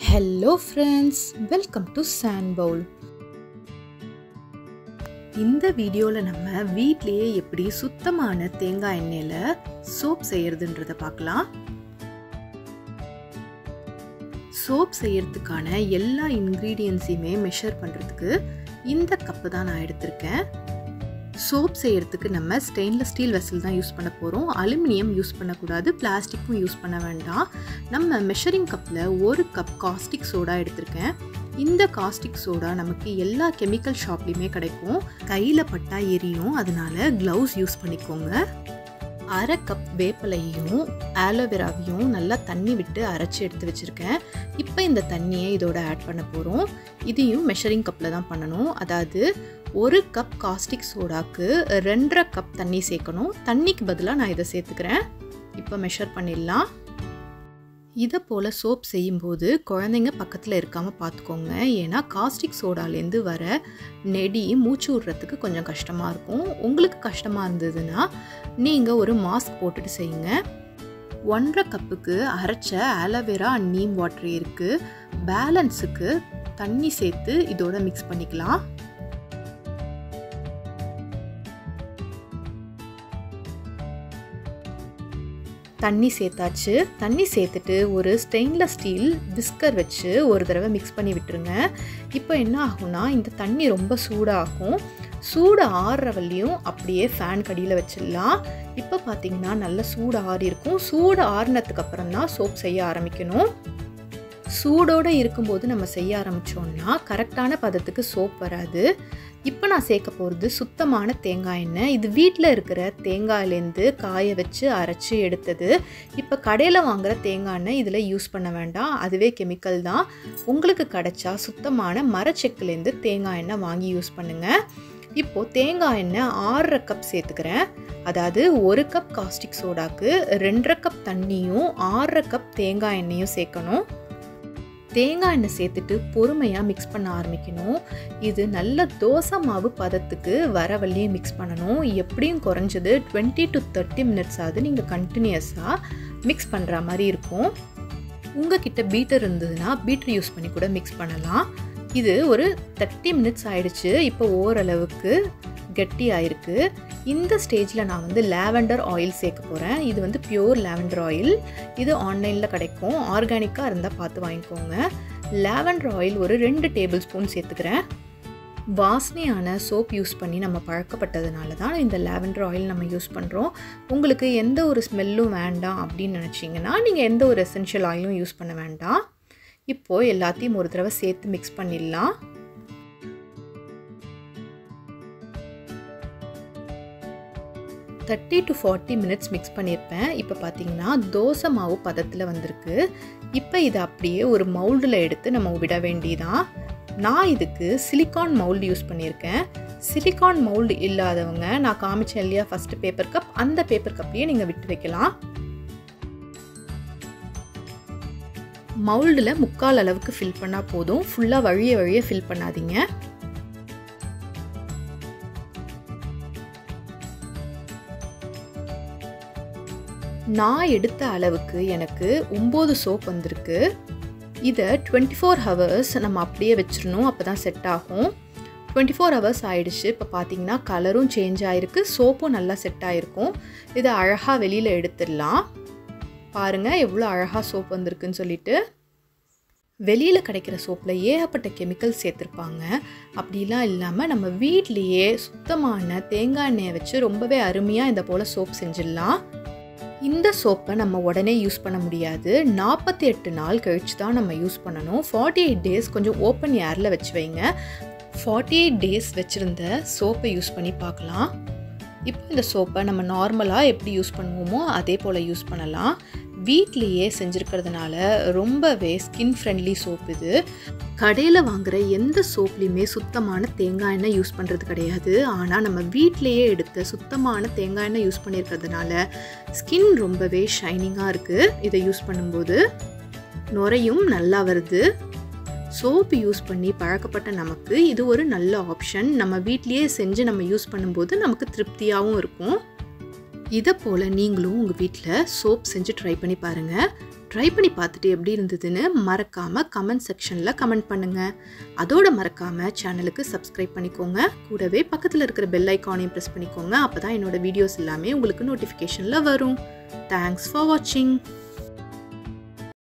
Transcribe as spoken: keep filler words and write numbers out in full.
Hello friends, welcome to Sand Bowl. இந்த வீடியோல நம்ம வீட்லயே எப்படி சுத்தமான தேங்காய் எண்ணெயில சோப் செய்யறதுன்றத பார்க்கலாம். சோப் செய்யறதுக்கான எல்லா இன்கிரிடியன்ட்ஸையுமே மெஷர் பண்றதுக்கு இந்த கப் தான் நான் எடுத்திருக்கேன். சோப் செய்யறதுக்கு நம்ம ஸ்டெயின்லெஸ் ஸ்டீல் வெசல் தான் யூஸ் பண்ண போறோம். அலுமினியம் யூஸ் பண்ணக்கூடாது, பிளாஸ்டிக்கும் யூஸ் பண்ண வேண்டாம். நம்ம மெஷரிங் கப்ல ஒரு கப் காஸ்டிக் சோடா எடுத்திருக்கேன். இந்த காஸ்டிக் சோடா நமக்கு எல்லா கெமிக்கல் ஷாப்லையுமே கிடைக்கும். கையில பட்டா எரியும், அதனால கிளவுஸ் யூஸ் பண்ணிக்கோங்க. அரை கப் வேப்பிலையும் ஆலோவேராவையும் நல்லா தண்ணி விட்டு அரைச்சி எடுத்து வச்சுருக்கேன். இப்போ இந்த தண்ணியை இதோட ஆட் பண்ண போகிறோம். இதையும் மெஷரிங் கப்பில் தான் பண்ணணும். அதாவது ஒரு கப் காஸ்டிக் சோடாக்கு ரெண்டரை கப் தண்ணி சேர்க்கணும். தண்ணிக்கு பதிலாக நான் இதை சேர்த்துக்கிறேன். இப்போ மெஷர் பண்ணிடலாம். இதை போல் சோப் செய்யும்போது குழந்தைங்க பக்கத்தில் இருக்காமல் பார்த்துக்கோங்க. ஏன்னா காஸ்டிக் சோடாலேருந்து வர நெடி மூச்சு விடுறதுக்கு கொஞ்சம் கஷ்டமாக இருக்கும். உங்களுக்கு கஷ்டமாக இருந்ததுன்னா நீங்கள் ஒரு மாஸ்க் போட்டுட்டு செய்யுங்க. ஒன்றரை கப்புக்கு அரைச்ச ஆலோவேரா அண்ட் நீம் வாட்டர் இருக்குது. பேலன்ஸுக்கு தண்ணி சேர்த்து இதோட மிக்ஸ் பண்ணிக்கலாம். தண்ணி சேர்த்தாச்சு. தண்ணி சேர்த்துட்டு ஒரு ஸ்டெயின்லெஸ் ஸ்டீல் விஸ்கர் வச்சு ஒரு தடவை மிக்ஸ் பண்ணி விட்டுருங்க. இப்போ என்ன ஆகும்னா இந்த தண்ணி ரொம்ப சூடாகும். சூடு ஆறுற வரையும் அப்படியே ஃபேன் கடியில் வச்சிடலாம். இப்போ பார்த்தீங்கன்னா நல்ல சூடு ஆறி இருக்கும். சூடு ஆறுனதுக்கு அப்புறம் தான் சோப் செய்ய ஆரம்பிக்கணும். சூடோடு இருக்கும்போது நம்ம செய்ய ஆரம்பித்தோம்னா கரெக்டான பதத்துக்கு சோப் வராது. இப்போ நான் சேர்க்க போகிறது சுத்தமான தேங்காய் எண்ணெய். இது வீட்டில் இருக்கிற தேங்காயிலேருந்து காய வச்சு அரைச்சி எடுத்தது. இப்போ கடையில் வாங்குகிற தேங்காய் எண்ணெய் இதில் யூஸ் பண்ண வேண்டாம், அதுவே கெமிக்கல் தான். உங்களுக்கு கிடைச்சா சுத்தமான மரச்செக்குலேருந்து தேங்காய் எண்ணெய் வாங்கி யூஸ் பண்ணுங்கள். இப்போது தேங்காய் எண்ணெய் ஆறரை கப் சேர்த்துக்கிறேன். அதாவது ஒரு கப் காஸ்டிக் சோடாக்கு ரெண்டரை கப் தண்ணியும் ஆறரை கப் தேங்காய் எண்ணெயும் சேர்க்கணும். தேங்காய் எண்ணெய் சேர்த்துட்டு பொறுமையாக மிக்ஸ் பண்ண ஆரம்பிக்கணும். இது நல்ல தோசை மாவு பதத்துக்கு வர வழியே மிக்ஸ் பண்ணணும். எப்படியும் குறைஞ்சது டுவெண்ட்டி டு தேர்ட்டி மினிட்ஸ் ஆகுது நீங்கள் கண்டினியூஸாக மிக்ஸ் பண்ணுற மாதிரி இருக்கும். உங்ககிட்ட பீட்டர் இருந்ததுன்னா பீட்டர் யூஸ் பண்ணி கூட மிக்ஸ் பண்ணலாம். இது ஒரு தேர்ட்டி மினிட்ஸ் ஆயிடுச்சு. இப்போ ஓரளவுக்கு கெட்டி ஆயிருக்கு. இந்த ஸ்டேஜில் நான் வந்து லாவெண்டர் ஆயில் சேர்க்க போகிறேன். இது வந்து பியூர் லாவெண்டர் ஆயில். இது ஆன்லைனில் கிடைக்கும். ஆர்கானிக்காக இருந்தால் பார்த்து வாங்கிக்கோங்க. லாவெண்டர் ஆயில் ஒரு ரெண்டு டேபிள் ஸ்பூன் சேர்த்துக்கிறேன். வாசனையான சோப் யூஸ் பண்ணி நம்ம பழக்கப்பட்டதுனால தான் இந்த லாவெண்டர் ஆயில் நம்ம யூஸ் பண்ணுறோம். உங்களுக்கு எந்த ஒரு ஸ்மெல்லும் வேண்டாம் அப்படின்னு நினச்சிங்கன்னா நீங்கள் எந்த ஒரு எசென்ஷியல் ஆயிலும் யூஸ் பண்ண வேண்டாம். இப்போது எல்லாத்தையும் ஒரு தடவை சேர்த்து மிக்ஸ் பண்ணிடலாம். Thirty to forty minutes mix பண்ணியிருப்பேன். இப்போ பார்த்தீங்கன்னா தோசை மாவு பதத்தில் வந்திருக்கு. இப்போ இதை அப்படியே ஒரு மவுல்டில் எடுத்து நம்ம விட வேண்டியதான். நான் இதுக்கு சிலிக்கான் மவுல்டு யூஸ் பண்ணியிருக்கேன். சிலிக்கான் மவுல்டு இல்லாதவங்க நான் காமிச்சேன் இல்லையா ஃபஸ்ட்டு பேப்பர் கப், அந்த பேப்பர் கப்லேயே நீங்கள் விட்டு வைக்கலாம். மவுல்டில் முக்கால் அளவுக்கு ஃபில் பண்ணால் போதும். ஃபுல்லாக வழிய வழிய ஃபில் பண்ணாதீங்க. நான் எடுத்த அளவுக்கு எனக்கு ஒம்பது சோப் வந்திருக்கு. இதை டுவெண்ட்டி ஃபோர் ஹவர்ஸ் நம்ம அப்படியே வச்சிடணும், அப்போ தான் செட் ஆகும். டுவெண்ட்டி ஃபோர் ஹவர்ஸ் ஆயிடுச்சு. இப்போ பார்த்தீங்கன்னா கலரும் சேஞ்ச் ஆகிருக்கு, சோப்பும் நல்லா செட் ஆகிருக்கும். இதை அழகாக வெளியில் எடுத்துடலாம். பாருங்கள் எவ்வளோ அழகாக சோப் வந்திருக்குன்னு சொல்லிட்டு. வெளியில் கிடைக்கிற சோப்பில் ஏகப்பட்ட கெமிக்கல் சேர்த்துருப்பாங்க. அப்படிலாம் இல்லாமல் நம்ம வீட்லேயே சுத்தமான தேங்காய் எண்ணெயை வச்சு ரொம்பவே அருமையாக இந்த போல் சோப் செஞ்சிடலாம். இந்த சோப்பை நம்ம உடனே யூஸ் பண்ண முடியாது. நாற்பத்தி எட்டு நாள் கழிச்சு தான் நம்ம யூஸ் பண்ணணும். ஃபார்ட்டி எயிட் டேஸ் கொஞ்சம் ஓப்பன் ஏரில் வச்சு வைங்க. ஃபார்ட்டி எயிட் டேஸ் வச்சுருந்த சோப்பை யூஸ் பண்ணி பார்க்கலாம். இப்போ இந்த சோப்பை நம்ம நார்மலாக எப்படி யூஸ் பண்ணுவோமோ அதே போல் யூஸ் பண்ணலாம். வீட்லேயே செஞ்சுருக்கிறதுனால ரொம்பவே ஸ்கின் ஃப்ரெண்ட்லி சோப் இது. கடையில் வாங்குகிற எந்த சோப்லேயுமே சுத்தமான தேங்காய் எண்ணெய் யூஸ் பண்ணுறது கிடையாது. ஆனால் நம்ம வீட்லேயே எடுத்த சுத்தமான தேங்காய் எண்ணெய் யூஸ் பண்ணியிருக்கிறதுனால ஸ்கின் ரொம்பவே ஷைனிங்காக இருக்குது. இதை யூஸ் பண்ணும்போது நுரையும் நல்லா வருது. சோப்பு யூஸ் பண்ணி பழக்கப்பட்ட நமக்கு இது ஒரு நல்ல ஆப்ஷன். நம்ம வீட்லேயே செஞ்சு நம்ம யூஸ் பண்ணும்போது நமக்கு திருப்தியாகவும் இருக்கும். இதை போல் நீங்களும் உங்கள் வீட்டில் சோப் செஞ்சு ட்ரை பண்ணி பாருங்கள். ட்ரை பண்ணி பார்த்துட்டு எப்படி இருந்ததுன்னு மறக்காமல் கமெண்ட் செக்ஷனில் கமெண்ட் பண்ணுங்கள். அதோட மறக்காமல் சேனலுக்கு சப்ஸ்கிரைப் பண்ணிக்கோங்க. கூடவே பக்கத்தில் இருக்கிற பெல் ஐக்கானையும் ப்ரெஸ் பண்ணிக்கோங்க. அப்போ தான் என்னோடய வீடியோஸ் எல்லாமே உங்களுக்கு நோட்டிஃபிகேஷனில் வரும். தேங்க்ஸ் ஃபார் வாட்சிங்.